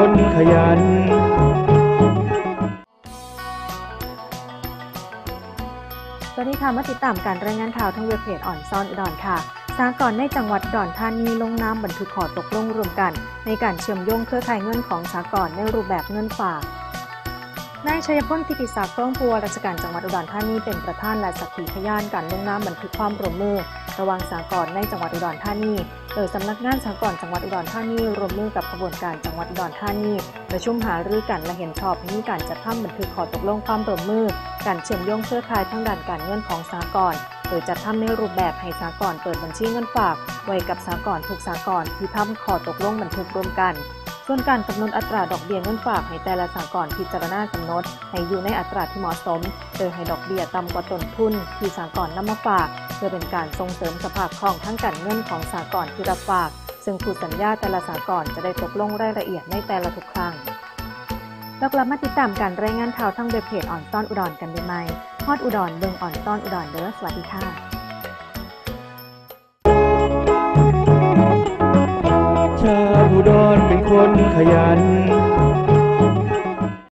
คนขยันสวัสดีค่ะมาติดตามการรายงานข่าวทางเว็บเพจอ่อนซ่อนอุดรค่ะสหกรณ์ในจังหวัดอุดรธานีลงนามบันทึกข้อตกลงร่วมกันในการเชื่อมโยงเครือข่ายเงินของสหกรณ์ในรูปแบบเงินฝากนายชัยพล กิติศักดิ์ รองผู้ว่าราชการจังหวัดอุดรธานีเป็นประธานและสักขีพยานการลงนามบันทึกความร่วมมือระหว่างสหกรณ์ในจังหวัดอุดรธานีโดยสำนักงานสหกรณ์จังหวัดอุดรธานีร่วมมือกับขบวนการจังหวัดอุดรธานีประชุมหารือกันและเห็นชอบให้มีการจัดทำบันทึกข้อตกลงความร่วมมือการเชื่อมโยงเครือข่ายทางด้านการเงินของสหกรณ์โดยจัดทำในรูปแบบให้สหกรณ์เปิดบัญชีเงินฝากไว้กับสหกรณ์ทุกสหกรณ์ที่ทำข้อตกลงบันทึกร่วมกันส่วนการกำหนดอัตราดอกเบี้ยเงินฝากให้แต่ละสหกรณ์พิจารณากำหนดให้อยู่ในอัตราที่เหมาะสมโดยให้ดอกเบี้ยต่ำกว่าต้นทุนที่สหกรณ์นำมาฝากเพื่อเป็นการส่งเสริมสภาพคล่องทั้งการเงินของสหกรณ์ที่รับฝากซึ่งคู่สัญญาแต่ละสหกรณ์จะได้ตกลงรายละเอียดในแต่ละทุกครั้งแล้วกลับมาติดตามการรายงานข่าวทางเว็บเพจอ่อนซ่อนอุดรกันได้ไหมฮอดอุดรเบิ่งอ่อนซ่อนอุดรเด้อสวัสดีค่ะชาวอุดรเป็นคนขยัน